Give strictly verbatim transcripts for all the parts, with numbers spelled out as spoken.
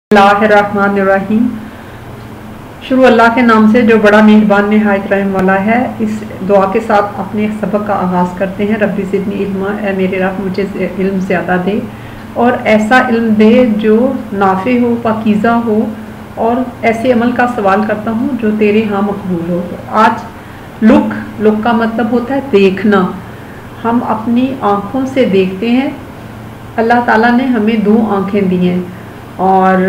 बिस्मिल्लाहिर्रहमानिर्रहीम। शुरू अल्लाह के नाम से जो बड़ा मेहरबान नहायत रहम वाला है। इस दुआ के साथ अपने सबक का आगाज़ करते हैं। रब्बी ज़िदनी इल्मा, ए मेरे रब मुझे इल्म ज़्यादा दे और ऐसा इल्म दे जो नाफे हो, पाकीज़ा हो, और ऐसे अमल का सवाल करता हूँ जो तेरे यहाँ मकबूल हो। तो आज लुक लुक का मतलब होता है देखना। हम अपनी आँखों से देखते हैं। अल्लाह ताला ने हमें दो आँखें दी हैं और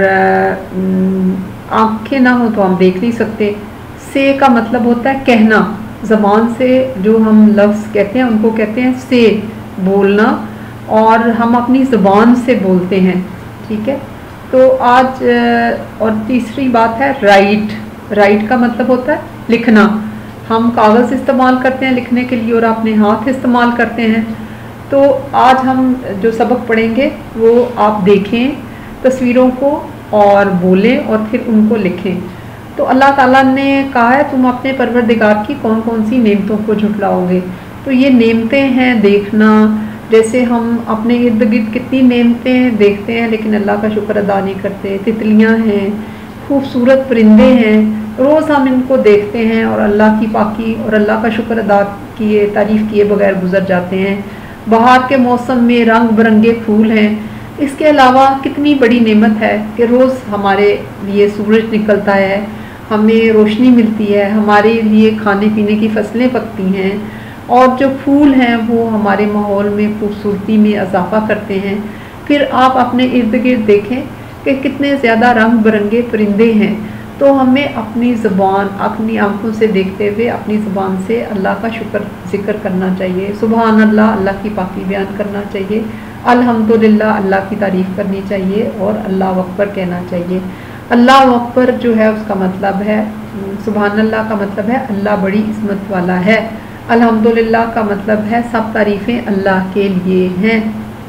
आँखें ना हो तो हम देख नहीं सकते। से का मतलब होता है कहना। ज़बान से जो हम लफ्ज़ कहते हैं उनको कहते हैं से, बोलना, और हम अपनी ज़बान से बोलते हैं। ठीक है। तो आज और तीसरी बात है राइट। राइट का मतलब होता है लिखना। हम कागज़ इस्तेमाल करते हैं लिखने के लिए और अपने हाथ इस्तेमाल करते हैं। तो आज हम जो सबक पढ़ेंगे वो आप देखें तस्वीरों को और बोलें और फिर उनको लिखें। तो अल्लाह ताला ने कहा है तुम अपने परवरदिगार की कौन कौन सी नेमतों को झुटलाओगे। तो ये नेमतें हैं देखना। जैसे हम अपने इर्द गिर्द कितनी नेमतें देखते हैं लेकिन अल्लाह का शुक्र अदा नहीं करते। तितलियां हैं, खूबसूरत परिंदे हैं, रोज़ हम इनको देखते हैं और अल्लाह की पाकी और अल्लाह का शुक्र अदा किए, तारीफ़ किए बगैर गुजर जाते हैं। बहार के मौसम में रंग बिरंगे फूल हैं। इसके अलावा कितनी बड़ी नेमत है कि रोज़ हमारे लिए सूरज निकलता है, हमें रोशनी मिलती है, हमारे लिए खाने पीने की फसलें पकती हैं, और जो फूल हैं वो हमारे माहौल में खूबसूरती में इजाफा करते हैं। फिर आप अपने इर्द गिर्द देखें कि कितने ज़्यादा रंग बिरंगे परिंदे हैं। तो हमें अपनी ज़ुबान, अपनी आंखों से देखते हुए अपनी ज़ुबान से अल्लाह का शुक्र ज़िक्र करना चाहिए। सुबहान अल्लाह, अल्लाह की पाकी बयान करना चाहिए। अल्हम्दुलिल्लाह, अल्लाह की तारीफ़ करनी चाहिए और अल्लाह अकबर कहना चाहिए। अल्लाह अकबर जो है उसका मतलब है, सुबहान अल्लाह का मतलब है अल्लाह बड़ी इस्मत वाला है। अल्हम्दुलिल्लाह का मतलब है सब तारीफ़ें अल्लाह के लिए हैं।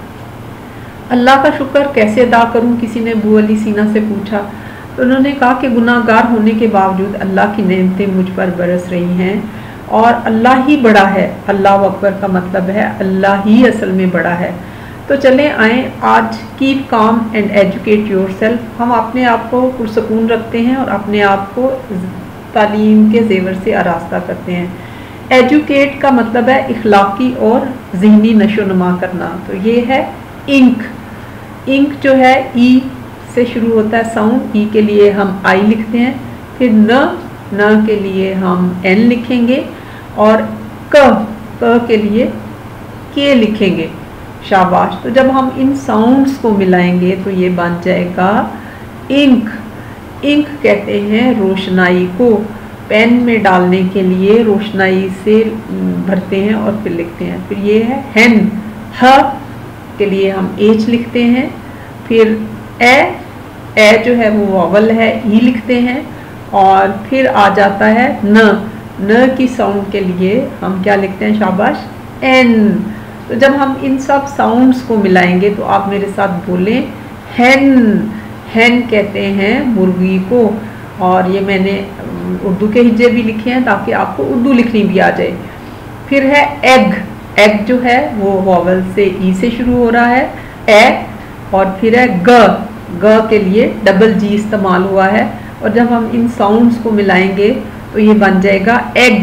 अल्लाह का शुक्र कैसे अदा करूं, किसी ने अबू अली सीना से पूछा। तो उन्होंने कहा कि गुनाहगार होने के बावजूद अल्लाह की नेमतें मुझ पर बरस रही हैं और अल्लाह ही बड़ा है। अल्लाह अकबर का मतलब है अल्लाह ही असल में बड़ा है। तो चलें आए आज keep calm and educate yourself. हम अपने आप को पुरसकून रखते हैं और अपने आप को तालीम के जेवर से आरास्ता करते हैं। एजुकेट का मतलब है इखलाकी और ज़हनी नशोनुमा करना। तो ये है इंक। इंक जो है ई से शुरू होता है साउंड। ई के लिए हम आई लिखते हैं, फिर न न के लिए हम एन लिखेंगे और क क के लिए के लिखेंगे। शाबाश। तो जब हम इन साउंड्स को मिलाएंगे तो ये बन जाएगा इंक। इंक कहते हैं रोशनाई को। पेन में डालने के लिए रोशनाई से भरते हैं और फिर लिखते हैं। फिर ये है हैन। ह के लिए हम एच लिखते हैं। फिर ए ए जो है वो वॉवल है, ई लिखते हैं। और फिर आ जाता है न। न की साउंड के लिए हम क्या लिखते हैं, शाबाश, एन। तो जब हम इन सब साउंड्स को मिलाएंगे तो आप मेरे साथ बोलें हैन। हैन कहते हैं मुर्गी को। और ये मैंने उर्दू के हिज्जे भी लिखे हैं ताकि आपको उर्दू लिखनी भी आ जाए। फिर है एग। एग जो है वो वॉवल से ई से शुरू हो रहा है, ए। और फिर है ग। ग के लिए डबल जी इस्तेमाल हुआ है। और जब हम इन साउंड्स को मिलाएंगे तो ये बन जाएगा एग।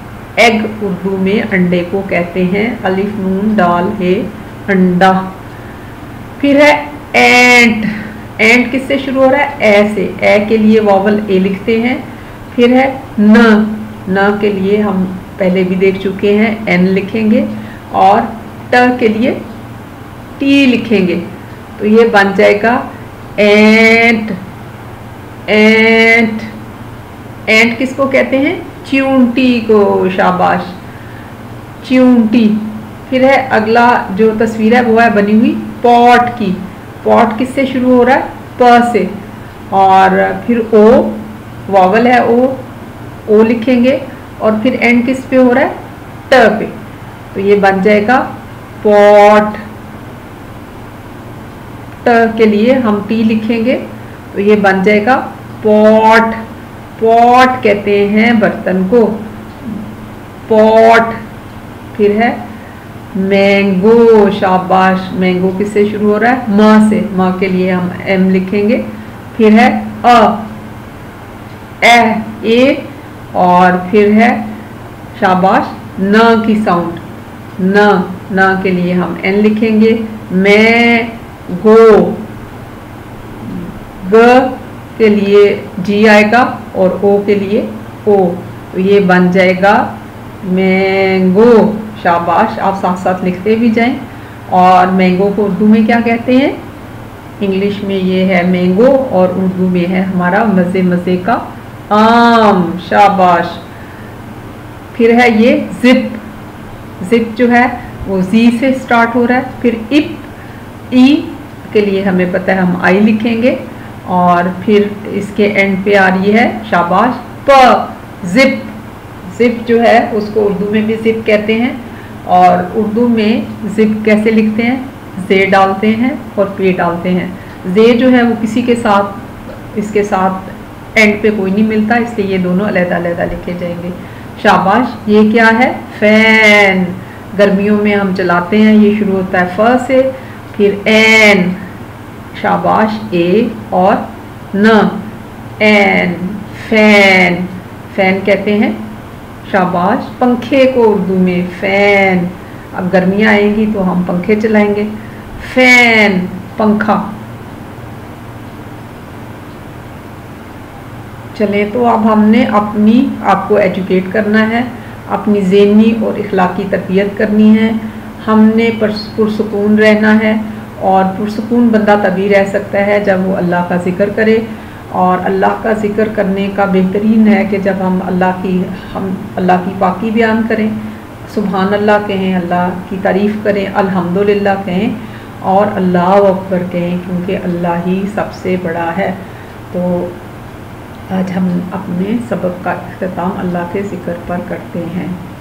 एग उर्दू में अंडे को कहते हैं। अलिफ नून डाल है अंडा। फिर है एंट। एंट किससे शुरू हो रहा है, ए से। ए के लिए वॉवल ए लिखते हैं। फिर है न। न के लिए हम पहले भी देख चुके हैं, एन लिखेंगे और ट के लिए टी लिखेंगे। तो ये बन जाएगा एंट। एंट एंट किसको कहते हैं, च्यूंटी को। शाबाश, च्यूंटी। फिर है अगला जो तस्वीर है वो है बनी हुई पॉट की। पॉट किससे शुरू हो रहा है, प से। और फिर ओ वॉवल है, ओ ओ लिखेंगे। और फिर एंड किस पे हो रहा है, ट पे। तो ये बन जाएगा पॉट। ट के लिए हम टी लिखेंगे तो ये बन जाएगा पॉट। पॉट कहते हैं बर्तन को, पॉट। फिर है मैंगो। शाबाश। मैंगो किससे शुरू हो रहा है, म से। म के लिए हम एम लिखेंगे। फिर है अ, ए, ए, और फिर है शाबाश न की साउंड, न, न के लिए हम एन लिखेंगे। मैं गो, ग के लिए जी आएगा और ओ के लिए ओ, तो ये बन जाएगा मैंगो। शाबाश, आप साथ साथ लिखते भी जाएं। और मैंगो को उर्दू में क्या कहते हैं? इंग्लिश में ये है मैंगो और उर्दू में है हमारा मज़े मज़े का आम। शाबाश। फिर है ये जिप, जिप जो है वो जी से स्टार्ट हो रहा है। फिर इप, ई के लिए हमें पता है हम आई लिखेंगे, और फिर इसके एंड पे आ रही है शाबाश प, जिप। जिप जो है उसको उर्दू में भी जिप कहते हैं, और उर्दू में जिप कैसे लिखते हैं? जे डालते हैं और पे डालते हैं। जे जो है वो किसी के साथ, इसके साथ एंड पे कोई नहीं मिलता, इसलिए ये दोनों अलग अलग लिखे जाएंगे। शाबाश। ये क्या है? फैन। गर्मियों में हम चलाते हैं, ये शुरू होता है फ से, फिर एन, शाबाश, ए और न, एन, फैन। फैन कहते हैं शाबाश पंखे को उर्दू में फैन। अब गर्मियाँ आएंगी तो हम पंखे चलाएंगे, फैन, पंखा। चले, तो अब हमने अपनी आपको एजुकेट करना है, अपनी ज़हनी और इखलाकी तरबियत करनी है। हमने पुरसुकून रहना है, और पुरसुकून बंदा तभी रह सकता है जब वो अल्लाह का ज़िक्र करे। और अल्लाह का ज़िक्र करने का बेहतरीन है कि जब हम अल्लाह की हम अल्लाह की पाकी बयान करें, सुभान अल्लाह कहें, अल्लाह की तारीफ़ करें, अल्हम्दुलिल्लाह कहें और अल्लाह अकबर कहें, क्योंकि अल्लाह ही सबसे बड़ा है। तो आज हम अपने सबक का इख्तिताम अल्लाह के ज़िक्र पर करते हैं।